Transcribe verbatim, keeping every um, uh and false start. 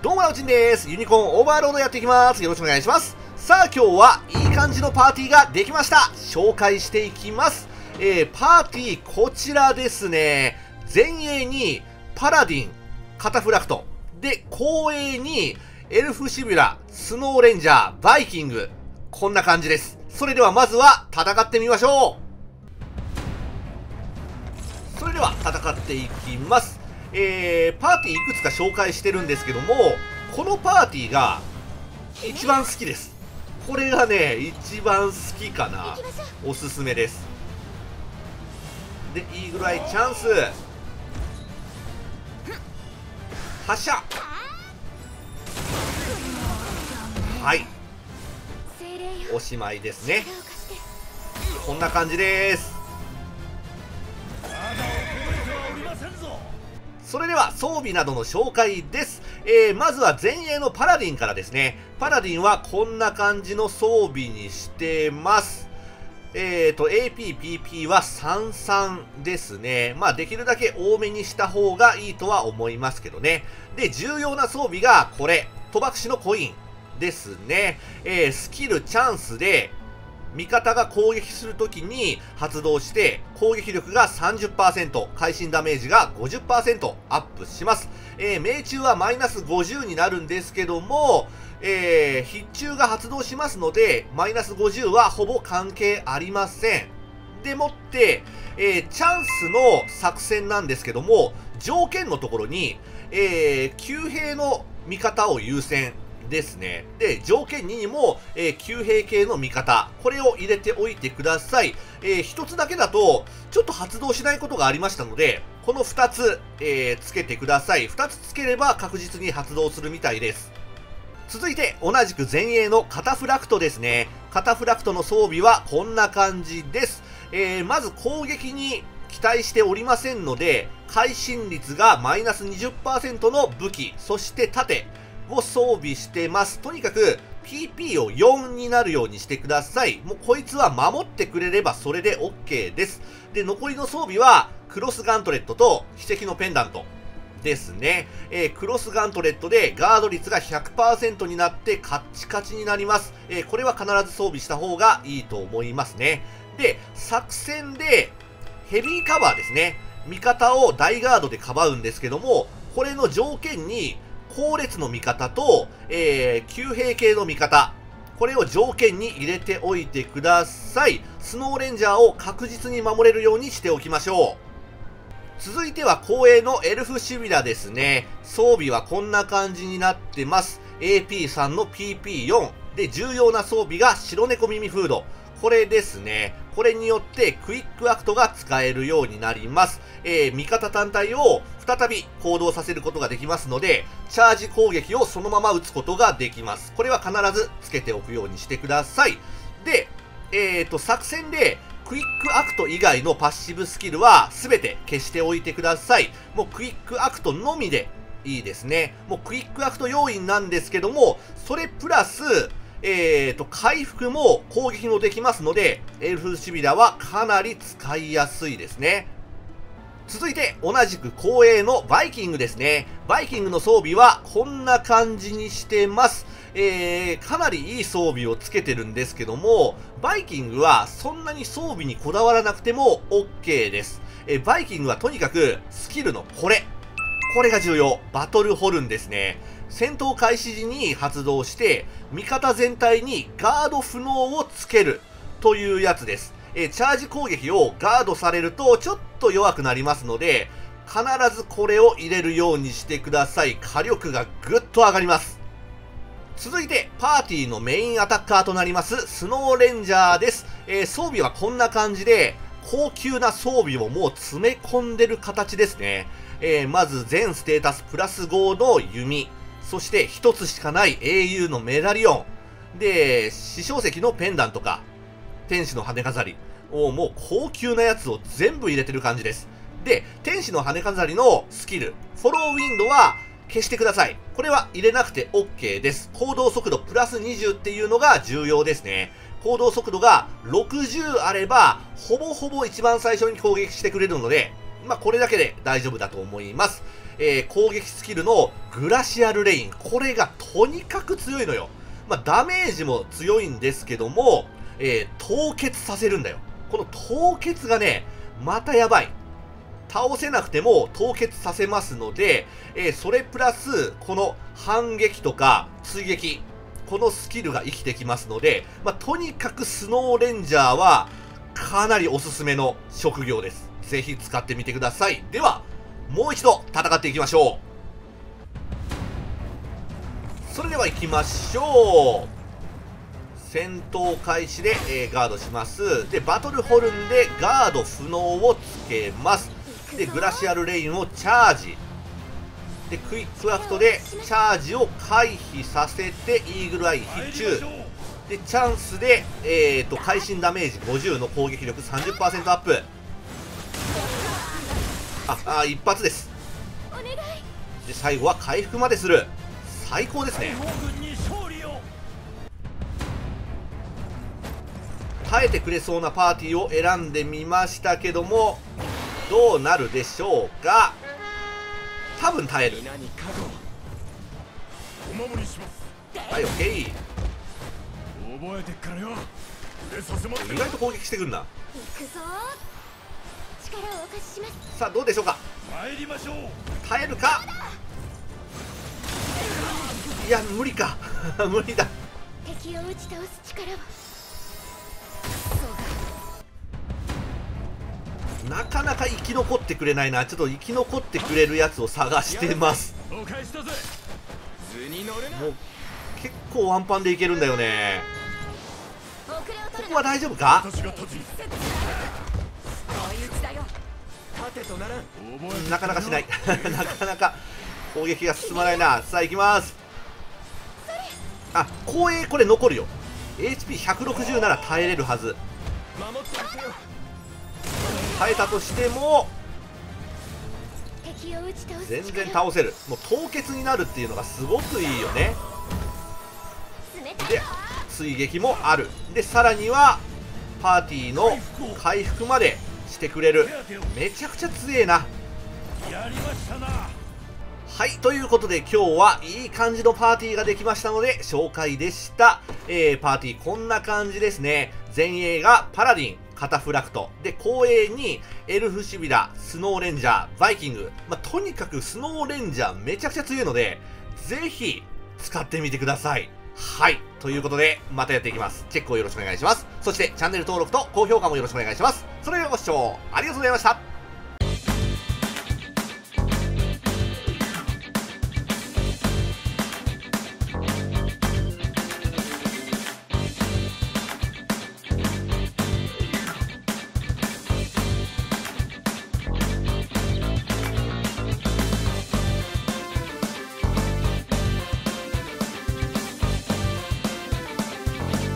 どうも、なおちんです。ユニコーンオーバーロードやっていきます。よろしくお願いします。さあ、今日はいい感じのパーティーができました。紹介していきます。えー、パーティー、こちらですね。前衛にパラディン、カタフラクト。で、後衛にエルフシビュラ、スノーレンジャー、バイキング。こんな感じです。それではまずは戦ってみましょう。それでは戦っていきます。えー、パーティーいくつか紹介してるんですけども、このパーティーが一番好きです。これがね、一番好きかな。おすすめです。で、いいぐらいチャンス。発射。はい。おしまいですね。こんな感じです。それでは装備などの紹介です。えー、まずは前衛のパラディンからですね。パラディンはこんな感じの装備にしてます。えーと、エーピー、ピーピー はさんさんですね。まあ、できるだけ多めにした方がいいとは思いますけどね。で、重要な装備がこれ。賭博士のコインですね。えー、スキルチャンスで、味方が攻撃するときに発動して攻撃力が さんじゅっパーセント、会心ダメージが ごじゅっパーセント アップします。えー、命中はマイナスごじゅうになるんですけども、えー、必中が発動しますので、マイナスごじゅうはほぼ関係ありません。でもって、えー、チャンスの作戦なんですけども、条件のところに、えー、旧兵の味方を優先。ですね。で、条件ににも、えー、旧兵系の味方。これを入れておいてください。えー、ひとつだけだと、ちょっと発動しないことがありましたので、このふたつ、えー、つけてください。ふたつつければ確実に発動するみたいです。続いて、同じく前衛のカタフラクトですね。カタフラクトの装備はこんな感じです。えー、まず攻撃に期待しておりませんので、会心率がマイナス にじゅっパーセント の武器、そして盾。を装備してます。とにかく ピーピー をよんになるようにしてください。もうこいつは守ってくれればそれで OK です。で、残りの装備はクロスガントレットと奇跡のペンダントですね。えー、クロスガントレットでガード率が ひゃくパーセント になってカッチカチになります。えー、これは必ず装備した方がいいと思いますね。で、作戦でヘビーカバーですね。味方を大ガードでかばうんですけども、これの条件に後列の味方と、えー、旧兵系の味方。これを条件に入れておいてください。スノーレンジャーを確実に守れるようにしておきましょう。続いては後衛のエルフシビラですね。装備はこんな感じになってます。エーピーさん の ピーピーよん。で、重要な装備が白猫耳フード。これですね。これによってクイックアクトが使えるようになります。えー、味方単体を再び行動させることができますので、チャージ攻撃をそのまま打つことができます。これは必ずつけておくようにしてください。で、えーと、作戦でクイックアクト以外のパッシブスキルは全て消しておいてください。もうクイックアクトのみでいいですね。もうクイックアクト要員なんですけども、それプラス、えーと、回復も攻撃もできますので、エルフシビラはかなり使いやすいですね。続いて、同じく後衛のバイキングですね。バイキングの装備はこんな感じにしてます。えー、かなりいい装備をつけてるんですけども、バイキングはそんなに装備にこだわらなくても OK です。えー、バイキングはとにかくスキルのこれ。これが重要。バトルホルンですね。戦闘開始時に発動して、味方全体にガード不能をつけるというやつです。えー、チャージ攻撃をガードされるとちょっと弱くなりますので、必ずこれを入れるようにしてください。火力がぐっと上がります。続いて、パーティーのメインアタッカーとなります、スノーレンジャーです。えー、装備はこんな感じで、高級な装備をもう詰め込んでる形ですね。えー、まず全ステータスプラスごの弓。そして一つしかない英雄のメダリオン。で、死生石のペンダントか。天使の羽飾り。をもう高級なやつを全部入れてる感じです。で、天使の羽飾りのスキル。フォローウィンドは消してください。これは入れなくて OK です。行動速度プラスにじゅうっていうのが重要ですね。行動速度がろくじゅうあれば、ほぼほぼ一番最初に攻撃してくれるので、まあこれだけで大丈夫だと思います。 えー、攻撃スキルのグラシアルレイン。これがとにかく強いのよ。まあ、ダメージも強いんですけども、えー、凍結させるんだよ。この凍結がね、またやばい。倒せなくても凍結させますので、えー、それプラス、この反撃とか追撃、このスキルが生きてきますので、まあ、とにかくスノーレンジャーはかなりおすすめの職業です。ぜひ使ってみてください。では、もう一度戦っていきましょう。それでは行きましょう。戦闘開始で、えー、ガードします。で、バトルホルンでガード不能をつけます。で、グラシアルレインをチャージ。で、クイックアクトでチャージを回避させて、イーグルアイ必中。で、チャンスで、えーと、会心ダメージごじゅうの攻撃力 さんじゅっパーセント アップ。あ、あ、一発です。で、最後は回復までする。最高ですね。耐えてくれそうなパーティーを選んでみましたけども、どうなるでしょうか。多分耐える。はい、オッケー。意外と攻撃してくるな。さあ、どうでしょうか。耐えるか。いや、無理か。無理だ。敵を打ち倒す力はなかなか生き残ってくれないな。ちょっと生き残ってくれるやつを探してます。もう結構ワンパンでいけるんだよね。ここは大丈夫か。なかなかしないなかなか攻撃が進まないな。さあ行きます。あ、後衛これ残るよ。 エイチピーひゃくろくじゅう なら耐えれるはず。耐えたとしても全然倒せる。もう凍結になるっていうのがすごくいいよね。で、追撃もある。で、さらにはパーティーの回復までしてくれる。めちゃくちゃ強えな。はい、ということで今日はいい感じのパーティーができましたので紹介でした。えー、パーティーこんな感じですね。前衛がパラディン、カタフラクト。で、後衛にエルフシビラ、スノーレンジャー、バイキング。まあ、とにかくスノーレンジャーめちゃくちゃ強いので、ぜひ使ってみてください。はい。ということで、またやっていきます。チェックをよろしくお願いします。そして、チャンネル登録と高評価もよろしくお願いします。それではご視聴ありがとうございました。